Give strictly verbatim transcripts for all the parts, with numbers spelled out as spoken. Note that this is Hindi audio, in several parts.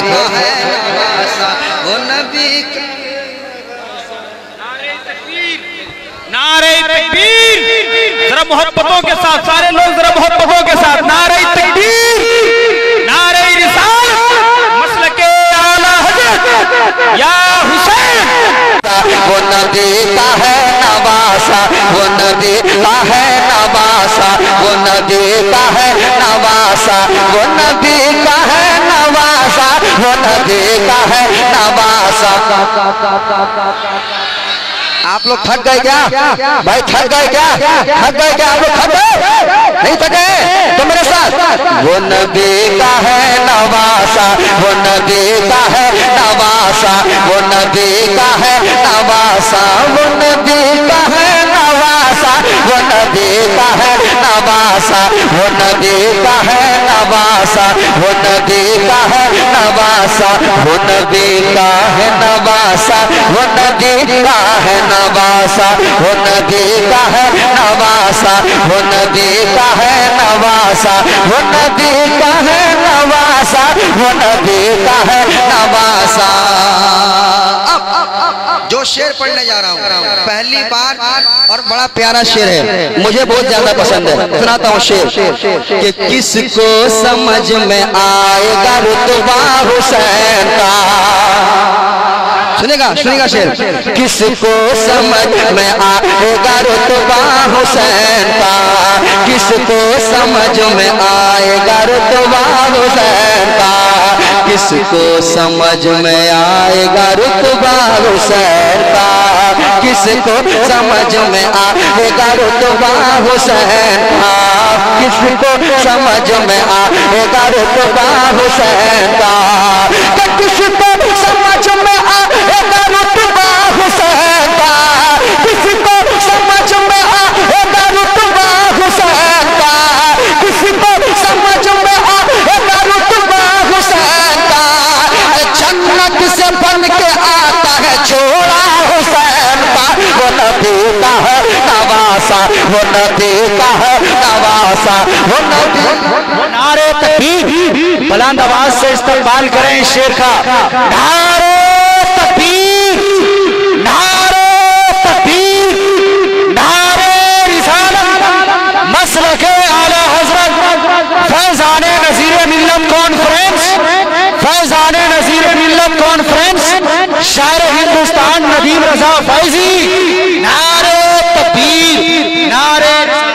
का है नवासा, वो नबी का। नारे तकबीर, जरा मोहब्बतों के साथ सारे लोग जरा मोहब्बतों के साथ नारे तकबीर, नारे रिसालत, मसलके आला हज़रत या हुसैन। वो नबी का है नवासा, वो नबी का है नवासा, वो नबी का है नवासा, वो नबी का है नवासा, वो नबी का है नवासा। आप लोग थक गए क्या भाई? थक गए क्या? थक गए क्या आप लोग? थक गए नहीं? थके तो मेरे साथ। वो नबी का है नवासा, वो नबी का है नवासा, वो नबी का है नवासा, वो नबी का है नवासा, वो नबी का है नवासा, वो नबी का है नवासा, वो नबी का है नवासा, वो नबी का है नवासा, वो नबी का है नवासा, वो नबी का है नवासा, वो नबी का है नवासा, वो नबी का है नवासा, वो नबी का है नवासा। जो शेर पढ़ने जा रहा हूँ पहली बार और बड़ा प्यारा शेर है, मुझे बहुत ज्यादा पसंद है, सुनाता हूँ शेर कि किसको समझ में आएगा रुतबा हुसैन का। सुनेगा सुनेगा शेर। किसको समझ में आएगा रुतबा हुसैन का, किसको समझ में आएगा रुतबा हुसैन का, किसको समझ में आएगा रुतबा हुसैन का, किसको समझ में आएगा रुतबा हुसैन का, किसको समझ में आएगा रुतबा हुसैन का, किसको समझ में आएगा रुतबा हुसैन का, किसको समझ में आएगा रुतबा हुसैन का, किसको समझ में आएगा रुतबा हुसैन का। जन्नत से बन के आता है छोड़ा हुसैन का, वो नबी का है नवासा, वो नबी का है नवासा, वो नबी। नारे तकबीर, बुलंद आवाज से इस्तेमाल करें शेर का। नारे तकबीर, नारे तकबीर, नारे रिसालत, मसलके आला हज़रत फैज़ाने नज़ीर मिल्लत कॉन्फ्रेंस, फैज़ाने नज़ीर मिल्लत कॉन्फ्रेंस, शायर हिंदुस्तान नदीम रज़ा फैज़ी। नारे तकबीर, नारे।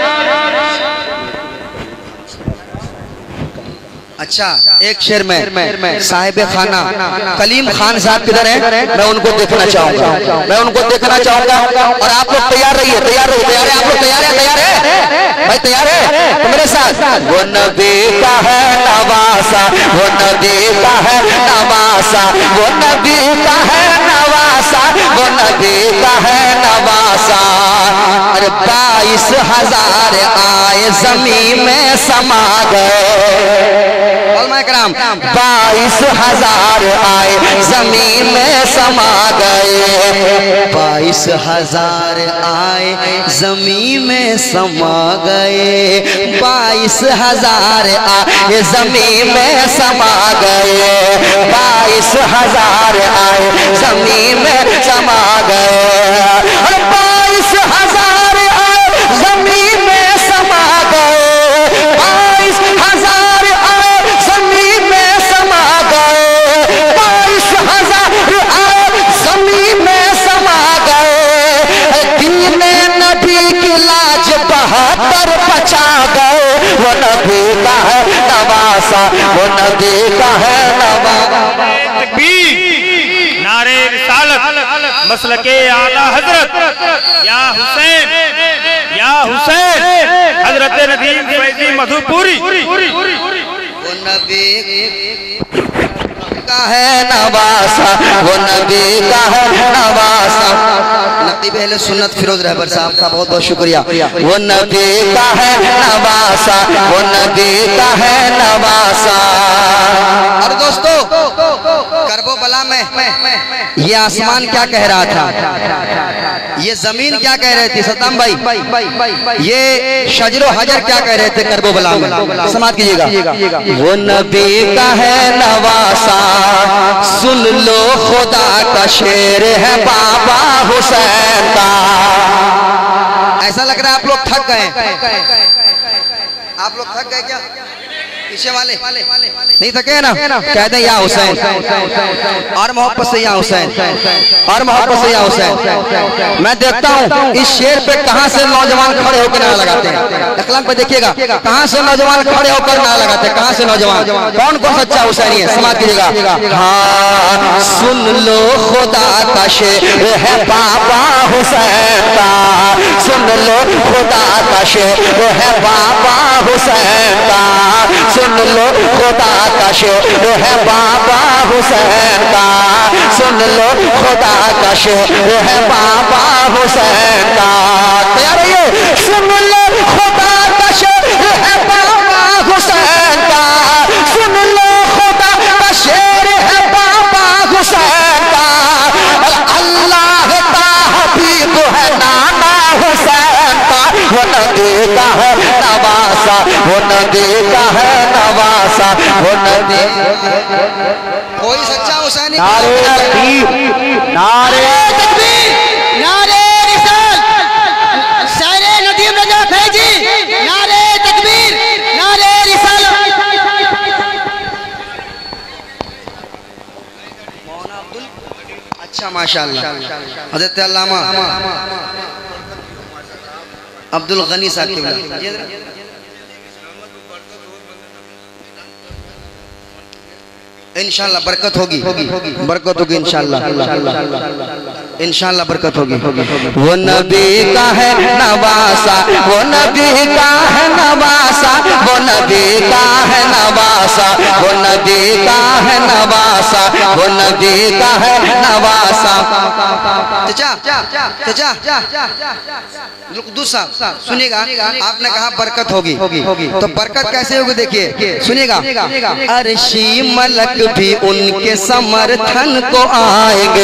अच्छा एक शेर में साहिब खाना कलीम खान साहब किधर है? मैं उनको देखना चाहूंगा, मैं उनको देखना चाहूंगा। और आप लोग तैयार रहिए, तैयार रहिए, तैयार है? आप लोग तैयार है? तैयार है भाई? तैयार है तो मेरे साथ। वो नबी का है नवासा, वो नबी का है नवासा, वो नबी का है नवासा, वो नबी का है नवासा। अरे बाईस हजार आए जमीन में समा गए, बाईस हजार आए जमीन में समा गए, बाईस हजार आए जमीन में समा गए, बाईस हजार आए जमीन में समा गए, बाईस हजार आए जमीन में समा गए, बाईस हजार आए जमीन में समा गए, बाईस हजार आए जमीन में समा गए, बाईस हजार आए जमीन में समा गए। दीने नबी की लाज बहत्तर बचा गए, वो नबी का है नवासा, वो नबी का है नवासा। नारे रिसालत, मसलके आला हज़रत या हुसैन, या हुसैन, हज़रत नदीम फैज़ी मधुपुरी। वो नबी का है नवासा, वो नबी का है नवासा। नकीब अहले सुन्नत फिरोज रहबर साहब का बहुत बहुत शुक्रिया। वो नबी का है नवासा, वो नबी का है नवासा। और दोस्तों करबो करबला में ये आसमान क्या कह रहा था, ये जमीन क्या कह रहे थे सद्दाम भाई, ये शजरो हजर क्या कह रहे थे करबला में, समाप्त कीजिएगा। वो नबी का है नवासा, सुन लो खुदा का शेर है बाबा हुसैन का। ऐसा लग रहा है आप लोग थक गए, आप लोग थक गए क्या? पीछे वाले नहीं थके ना, कहते हैं या हुसैन, और मोहब्बत से या हुसैन, और मोहब्बत से या हुसैन। मैं देखता हूँ इस शेर पे कहाँ से नौजवान खड़े होकर नारा लगाते हैं, अखलाक पे देखिएगा कहाँ से नौजवान खड़े होकर नारा लगाते हैं, कहाँ से नौजवान, कौन कौन सच्चा हुसैनी है, समाप्त कीजिएगा। हाँ सुन लो खुदा का शेर है बाबा हुसैन का, सुन लो खुदा का शेर है बाबा हुसैन का, सुन लो खुदा का शेर है बाबा हुसैन का, सुन लो खुदा का शेर है बाबा हुसैन का। तैयार रहिए, सुन लो खुदा का शेर है बाबा हुसैन का, सुन लो खुदा का शेर है बाबा हुसैन का। अल्लाह का हबीब है नाना हुसैन का, वो नबी का है नवासा, वो नबी का है नवासा, वो नबी। कोई सच्चा हुसैनी नारे तकबीर, नारे तकबीर, नारे रिसालत, सारे नदीम रजा फैजी, नारे तकबीर, नारे रिसालत। अच्छा माशाअल्लाह, हज़रत अल्लामा अब्दुल गनी साहब इंशाल्लाह बरकत होगी, बरकत होगी इंशाल्लाह, इंशाल्लाह बरकत होगी। वो नबी का है नवासा, वो नबी का है नवासा, वो नबी का है नवासा, वो नबी का है नवासा, वो नबी का है नवासा। चाचा चाचा दूसरा सुनिएगा, आपने कहा बरकत होगी, तो बरकत कैसे होगी देखिए सुनिएगा। अर्शी मलक भी उनके समर्थन को आएंगे,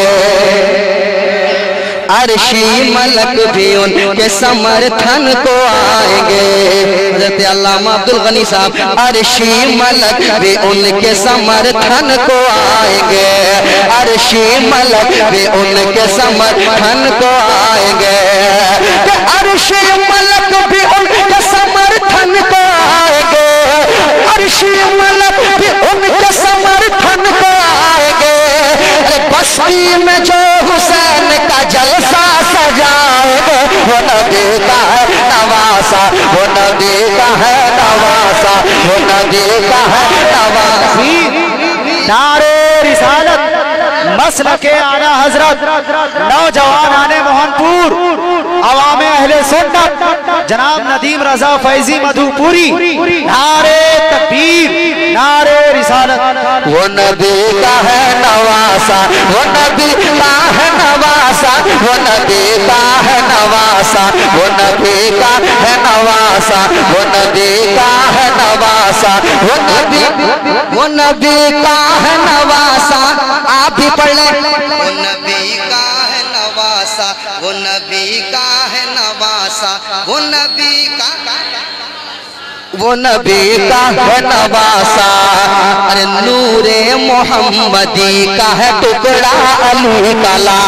अर्शी मलक भी उनके समर्थन को आएंगे। हज़रत अल्लामा अब्दुल गनी साहब, अर्शी मलक भी उनके समर्थन को आएंगे, अर्शी मलक भी उनके समर्थन को आएंगे, अर्शी मलक भी उनके समर्थन को आएंगे, अर्शी मलक भी उनके समर्थन को आएंगे। बस्ती में जो हुसैन का जलसा सजाएंगे, वो नबी का है नवासा, वो नबी का है नवासा, वो नबी का है नवासी। नारे रिसालत, मसलके आला हजरत, नौजवान आने मोहनपुर, अवामे अहले सुन्नत, जनाब नदीम रजा फैजी मधुपुरी। नारे तकबीर, नारे रिसालत। वो नबी का है नवासा, वो नबी का है नवासा, वो नबी का है नवासा, वो नबी का है नवासा, वो नबी का है नवासा, वो नबी, वो नबी का है नवासा। आप भी पढ़ लें, वो नबी का है नवासा, वो नबी का है नवासा, वो नबी का, वो नबी का है नवासा। अरे नूरे मोहम्मदी का है टुकड़ा अली कला,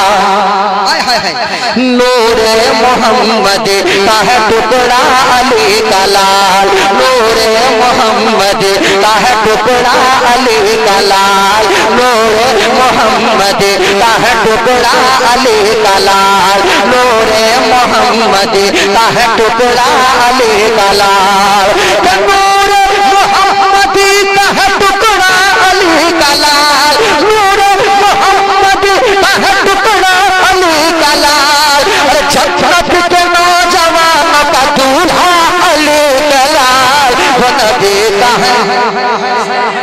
नूरे मोहम्मदी का है टुकड़ा अली कला, नूरे मोहम्मदी का है टुकड़ा अली कला, नूरे मोहम्मदी का है टुकड़ा अली कला, नूरे मोहम्मदी का है टुकड़ा अली कला, नूर मोहम्मदी का है टुकड़ा अली का लाल, नूर मोहम्मदी का है टुकड़ा अली का लाल। जन्नत के नौजवानों का दूल्हा अली का लाल, वो नबी का है।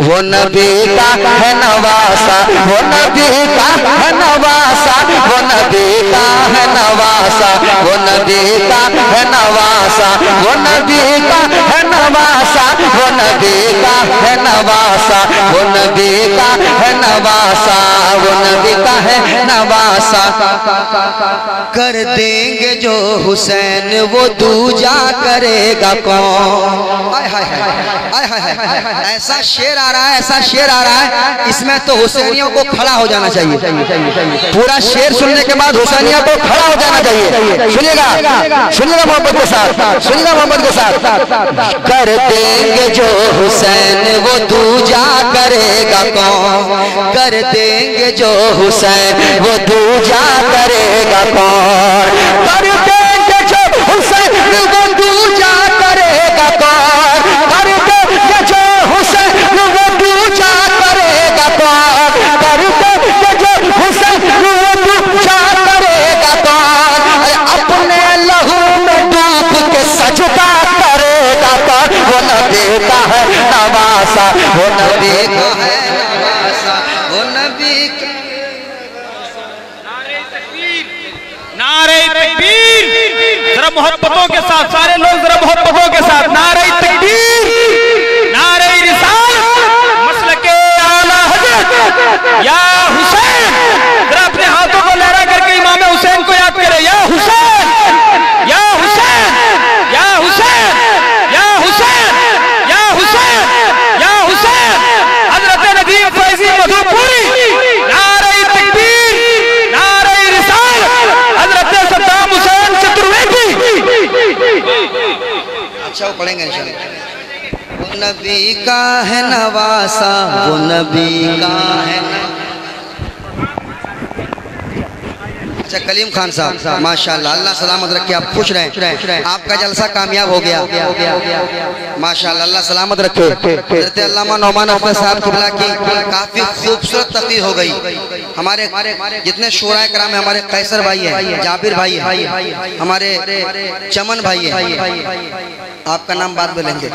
वो नबी का है नवासा, वो नबी का है नवासा, वो नबी का है नवासा, वो नबी का है नवासा, वो नबी का है नवासा, वो नबी का है नवासा, वो नबी का है नवासा, वो नबी का है नवासा। कर देंगे जो हुसैन वो दूजा करेगा कौन। हाय हाय हाय हाय हाय, ऐसा शेर आ रहा है, ऐसा शेर आ रहा है, इसमें तो हुसैनियों को खड़ा हो जाना चाहिए। पूरा शेर सुनने के बाद हुसैनियों को खड़ा हो जाना चाहिए। सुनिएगा सुनिएगा मोहब्बत के साथ, सुनिएगा मोहब्बत के साथ। कर देंगे जो हुसैन वो दूजा करेगा कौन, कर देंगे जो हुसैन वो दूजा करेगा कौन, कर देंगे जो हुसैन वो दूजा करेगा कौन, कर देंगे जो हुसैन वो दूजा करेगा कौन, कर देंगे जो हुसैन वो दूजा करेगा कौन, अपने लहू में डूब के सजदा करेगा कौन। वो नबी का है नवासा, वो नबी का है नवासा, वो नबी का। नारे तकबीर, जरा मोहब्बतों के साथ सारे लोग जरा मोहब्बतों के साथ नारे तकबीर, नारे रिसालत, मसलके आला हज़रत या हुसैन। जरा अपने हाथों को लहरा करके इमाम हुसैन को याद करें। या हुसैन, या हुसैन, या हुसैन, या हुसैन, या हुसैन, या हुसैन। हजरत नदीम फैजी मधुपुरी, नारे तकबीर, नारे रिसालत, हजरत सद्दाम हुसैन चतुर्वेदी। अच्छा वो पढ़ेंगे इंशाअल्लाह। वो नबी का है नवासा, वो नबी का है न... अच्छा कलीम खान साहब माशाल्लाह, अल्लाह सलामत रखे, आप खुश रहें, आपका जलसा कामयाब हो गया माशाल्लाह, अल्लाह सलामत रखे। हज़रत अल्लामा नौमान अहमद साहब किबला की काफी खूबसूरत तकरीर हो गई। हमारे जितने शोराए कराम है, हमारे कैसर भाई है, जाबिर भाई है, हमारे चमन भाई है, आपका नाम बाद में लेंगे।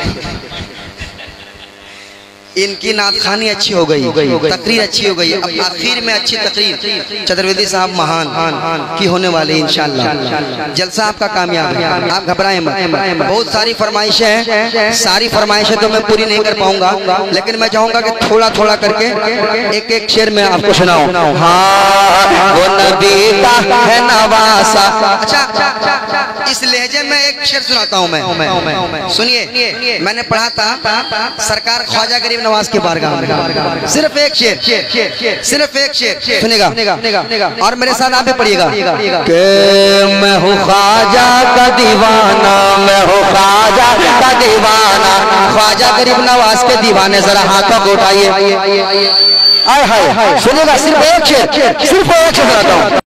इनकी नात खानी अच्छी हो गई, तकरीर अच्छी हो गई। अब आखिर में अच्छी तकरीर चतुर्वेदी साहब महान की होने वाली इंशाअल्लाह। जलसा आपका कामयाब है, आप घबराएं मत। बहुत सारी फरमाइशें हैं, सारी फरमाइशें तो मैं पूरी नहीं कर पाऊंगा, लेकिन मैं चाहूंगा कि थोड़ा थोड़ा करके एक एक शेर में आपको सुनाऊं। हाँ वो नबी का है नवासा। अच्छा इस लहजे में एक शेर सुनाता हूँ मैं, सुनिए। मैंने पढ़ा था सरकार ख्वाजा गरीब नवाज के बारगाह में, सिर्फ एक शेर, सिर्फ एक शेर सुनेगा और मेरे साथ आप भी पढ़िएगा कि मैं हूँ ख्वाजा का दीवाना, मैं हूँ ख्वाजा का दीवाना। ख्वाजा गरीब नवाज के दीवाने जरा हाथों को उठाइए। आय हाय सुनेगा, सिर्फ एक शेर, सिर्फ एक शेर सुनाता हूँ।